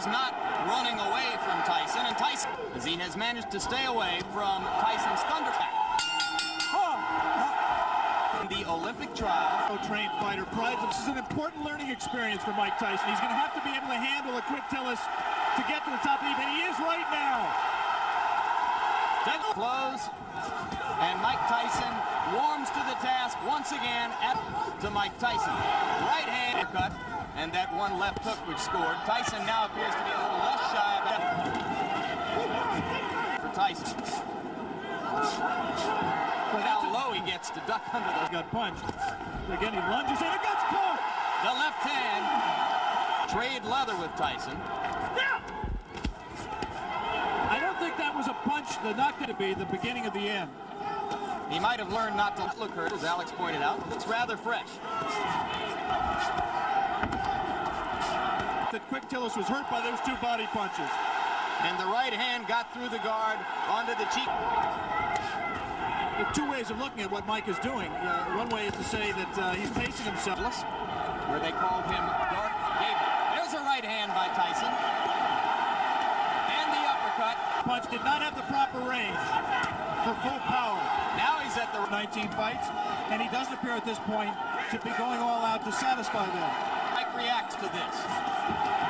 He's not running away from Tyson, and Tyson, as he has managed to stay away from Tyson's thunderclap. In the Olympic trial, trained fighter prides. This is an important learning experience for Mike Tyson. He's going to have to be able to handle a quick Tillis to get to the top of the event. He is right now. Close, and Mike Tyson warms to the task once again to Mike Tyson. Right hand cut, and that one left hook which scored. Tyson now appears to be a little less shy of that for Tyson. Look how low he gets to duck under the... Got punched. Again, he lunges in. It gets caught. The left hand. Trade leather with Tyson. I don't think that was a punch. They're not going to be the beginning of the end. He might have learned not to look hurt, as Alex pointed out. It's rather fresh. That Quick Tillis was hurt by those two body punches. And the right hand got through the guard onto the cheek. There are two ways of looking at what Mike is doing. One way is to say that he's pacing himself. Where they called him Darth Vader. There's a right hand by Tyson. And the uppercut. Punch did not have the proper range for full power. Now he's at the 19 fights, and he doesn't appear at this point to be going all out to satisfy them. Mike reacts to this.